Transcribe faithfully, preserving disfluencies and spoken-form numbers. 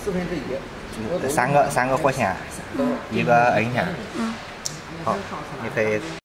四分之一。 三个三个火钳，一个 N 钳。 嗯。 好，你可以。